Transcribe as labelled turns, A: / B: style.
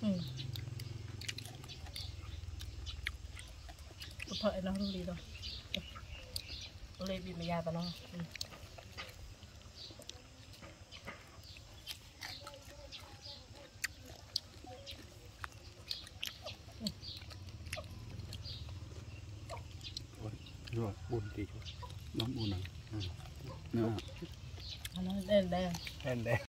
A: เพราะไอ้น้องรู้ดีเนาะเลยบินมายาปะเนาะ
B: รอดบุญดีน้ำบุญนะเนาะ
A: อันนั้นเล่นได้
B: เล่นได้